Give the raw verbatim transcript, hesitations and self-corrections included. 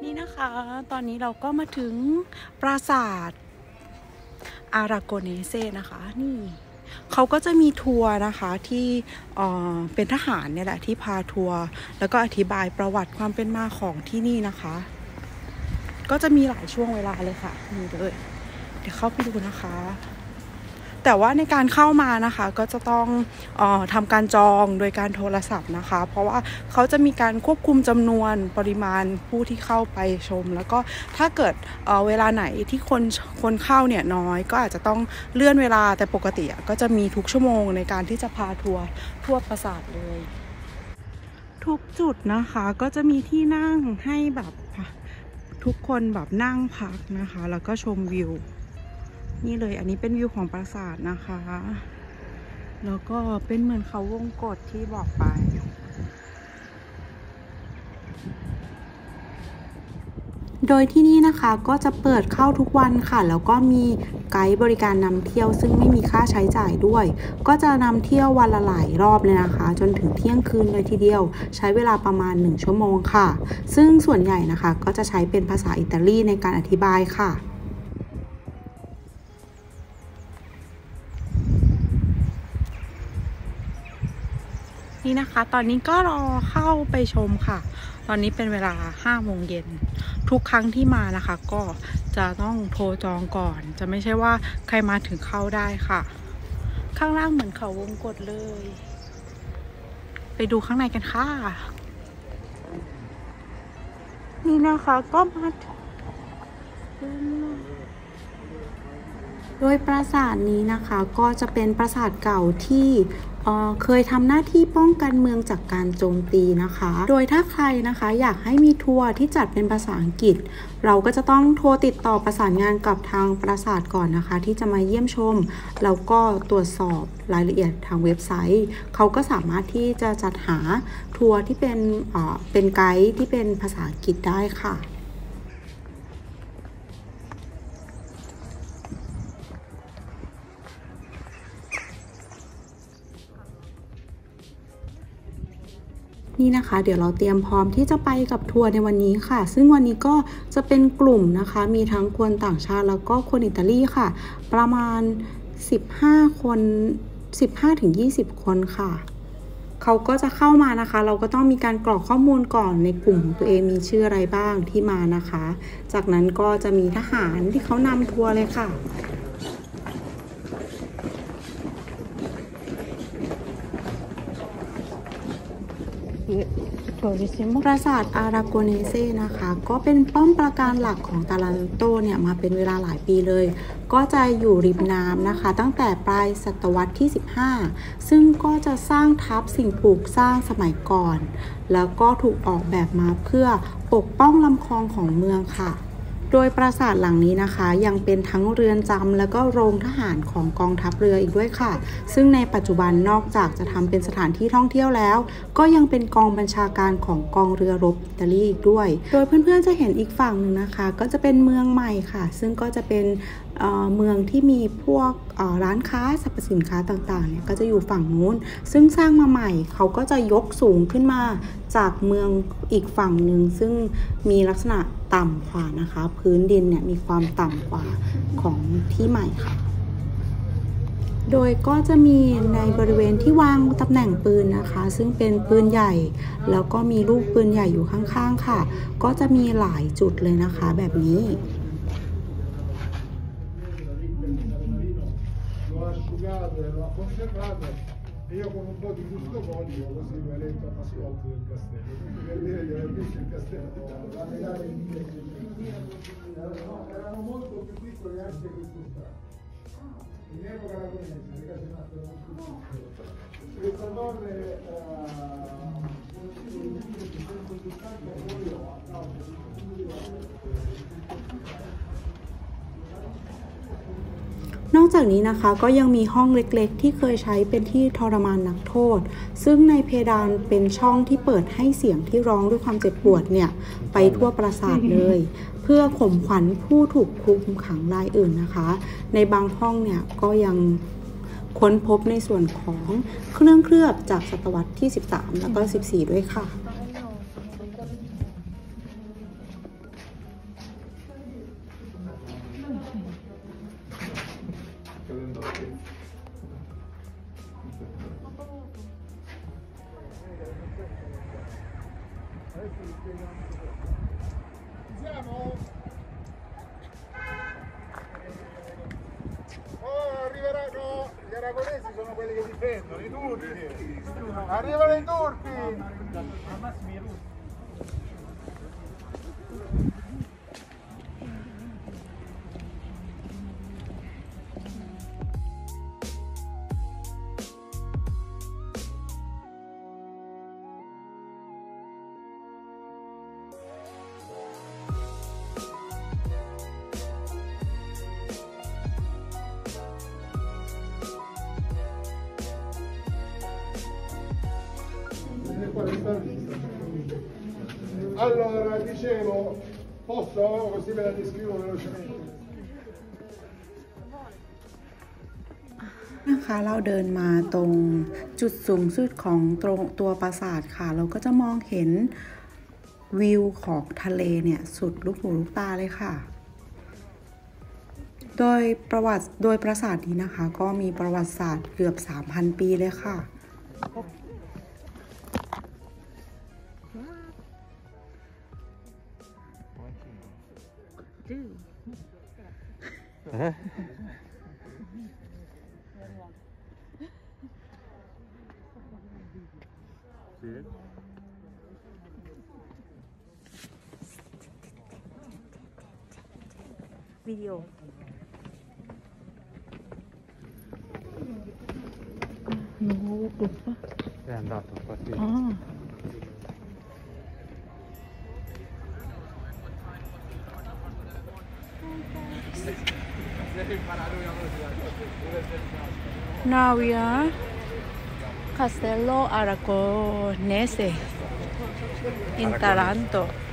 นี่นะคะตอนนี้เราก็มาถึงปราสาทอาราโกเนเซนะคะนี่เขาก็จะมีทัวร์นะคะที่เอ่อเป็นทหารเนี่ยแหละที่พาทัวร์แล้วก็อธิบายประวัติความเป็นมาของที่นี่นะคะก็จะมีหลายช่วงเวลาเลยค่ะนี่เลยเดี๋ยวเข้าไปดูนะคะแต่ว่าในการเข้ามานะคะก็จะต้องเอ่อทำการจองโดยการโทรศัพท์นะคะเพราะว่าเขาจะมีการควบคุมจำนวนปริมาณผู้ที่เข้าไปชมแล้วก็ถ้าเกิดเอ่อเวลาไหนที่คนคนเข้าเนี่ยน้อยก็อาจจะต้องเลื่อนเวลาแต่ปกติก็จะมีทุกชั่วโมงในการที่จะพาทัวร์ทั่วปราสาทเลยทุกจุดนะคะก็จะมีที่นั่งให้แบบทุกคนแบบนั่งพักนะคะแล้วก็ชมวิวนี่เลยอันนี้เป็นวิวของปราสาทนะคะแล้วก็เป็นเหมือนเขาวงกตที่บอกไปโดยที่นี่นะคะก็จะเปิดเข้าทุกวันค่ะแล้วก็มีไกด์บริการนำเที่ยวซึ่งไม่มีค่าใช้จ่ายด้วยก็จะนำเที่ยววันละหลายรอบเลยนะคะจนถึงเที่ยงคืนเลยทีเดียวใช้เวลาประมาณหนึ่งชั่วโมงค่ะซึ่งส่วนใหญ่นะคะก็จะใช้เป็นภาษาอิตาลีในการอธิบายค่ะนี่นะคะตอนนี้ก็รอเข้าไปชมค่ะตอนนี้เป็นเวลาห้าโมงเย็นทุกครั้งที่มานะคะก็จะต้องโทรจองก่อนจะไม่ใช่ว่าใครมาถึงเข้าได้ค่ะข้างล่างเหมือนเขาวงกตเลยไปดูข้างในกันค่ะนี่นะคะก็มาโดยปราสาทนี้นะคะก็จะเป็นปราสาทเก่าที่เอ่อเคยทำหน้าที่ป้องกันเมืองจากการโจมตีนะคะโดยถ้าใครนะคะอยากให้มีทัวร์ที่จัดเป็นภาษาอังกฤษเราก็จะต้องโทรติดต่อประสานงานกับทางปราสาทก่อนนะคะที่จะมาเยี่ยมชมแล้วก็ตรวจสอบรายละเอียดทางเว็บไซต์เขาก็สามารถที่จะจัดหาทัวร์ที่เป็นเอ่อเป็นไกด์ที่เป็นภาษาอังกฤษได้ค่ะนี่นะคะเดี๋ยวเราเตรียมพร้อมที่จะไปกับทัวร์ในวันนี้ค่ะซึ่งวันนี้ก็จะเป็นกลุ่มนะคะมีทั้งคนต่างชาติแล้วก็คนอิตาลีค่ะประมาณสิบห้าคน สิบห้าถึงยี่สิบ คนค่ะเขาก็จะเข้ามานะคะเราก็ต้องมีการกรอกข้อมูลก่อนในกลุ่มของตัวเองมีชื่ออะไรบ้างที่มานะคะจากนั้นก็จะมีทหารที่เขานำทัวร์เลยค่ะปราสาทอาราโกเนเซนะคะก็เป็นป้อมปราการหลักของตาลันโตเนี่ยมาเป็นเวลาหลายปีเลยก็จะอยู่ริมน้ำนะคะตั้งแต่ปลายศตวรรษที่สิบห้าซึ่งก็จะสร้างทับสิ่งปลูกสร้างสมัยก่อนแล้วก็ถูกออกแบบมาเพื่อปกป้องลำคลองของเมืองค่ะโดยปราสาทหลังนี้นะคะยังเป็นทั้งเรือนจำแล้วก็โรงทหารของกองทัพเรืออีกด้วยค่ะซึ่งในปัจจุบันนอกจากจะทำเป็นสถานที่ท่องเที่ยวแล้วก็ยังเป็นกองบัญชาการของกองเรือรบอิตาลีอีกด้วยโดยเพื่อนๆจะเห็นอีกฝั่งหนึ่งนะคะก็จะเป็นเมืองใหม่ค่ะซึ่งก็จะเป็นเอ่อเมืองที่มีพวกเอ่อร้านค้าสรรพสินค้าต่างๆเนี่ยก็จะอยู่ฝั่งนู้นซึ่งสร้างมาใหม่เขาก็จะยกสูงขึ้นมาจากเมืองอีกฝั่งหนึ่งซึ่งมีลักษณะต่ำกว่านะคะพื้นดินเนี่ยมีความต่ำกว่าของที่ใหม่ค่ะโดยก็จะมีในบริเวณที่วางตำแหน่งปืนนะคะซึ่งเป็นปืนใหญ่แล้วก็มีลูกปืนใหญ่อยู่ข้างๆค่ะก็จะมีหลายจุดเลยนะคะแบบนี้ Io con un po' di gusto voglio così mi eletto a Pascotto del castello, quindi per dire che ho visto il castello, la medaglia in erano, erano molto più piccoli anche questo stato. In epoca aragonese, le case nascono molto piccole. Questa torre centosettanta poi ho a causa diนอกจากนี้นะคะก็ยังมีห้องเล็กๆที่เคยใช้เป็นที่ทรมานนักโทษซึ่งในเพดานเป็นช่องที่เปิดให้เสียงที่ร้องด้วยความเจ็บปวดเนี่ยไปทั่วปราสาทเลยเพื่อข่มขวัญผู้ถูกคุมขังรายอื่นนะคะในบางห้องเนี่ยก็ยังค้นพบในส่วนของเครื่องเคลือบจากศตวรรษที่สิบสามแล้วก็สิบสี่ด้วยค่ะ Oh, arriveranno gli aragonesi, sono quelli che difendono, i turchi. Arrivano i turchi. Allora, dicevo, posso? Così me la descrivo velocemente. นะคะเราเดินมาตรงจุดสูงสุดของตรงตัวปราสาทค่ะเราก็จะมองเห็นวิวของทะเลเนี่ยสุดลูกหูลูกตาเลยค่ะโดยประวัติโดยปราสาทนี้นะคะก็มีประวัติศาสตร์เกือบ สามพัน ปีเลยค่ะวิดีโอ È andato infatti. Ah. Now we are Castello Aragonese in Taranto.